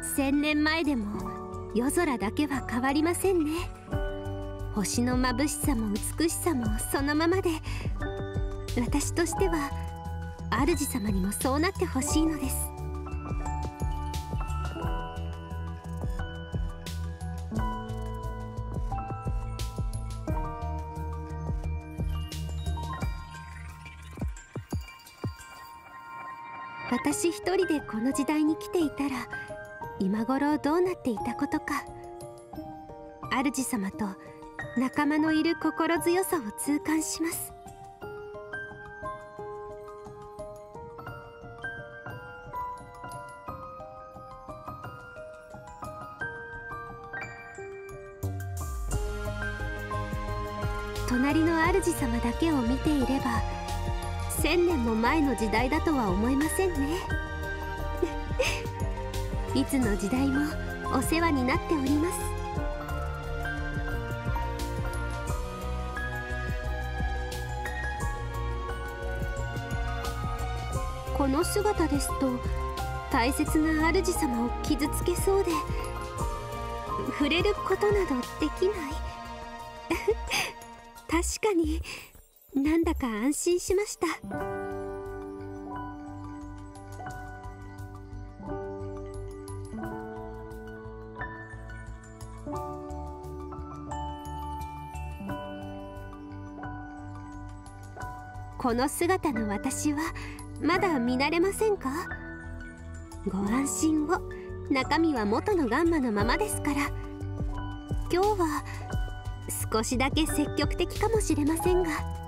1000年前でも夜空だけは変わりませんね。星の眩しさも美しさもそのままで、私としては主様にもそうなってほしいのです。私一人でこの時代に来ていたら今頃どうなっていたことか。主様と仲間のいる心強さを痛感します。隣の主様だけを見ていれば1000年も前の時代だとは思えませんね。いつの時代もお世話になっております。この姿ですと大切な主様を傷つけそうで触れることなどできない。確かになんだか安心しました。この姿の私はまだ見慣れませんか？ご安心を。中身は元のガンマのままですから。今日は少しだけ積極的かもしれませんが。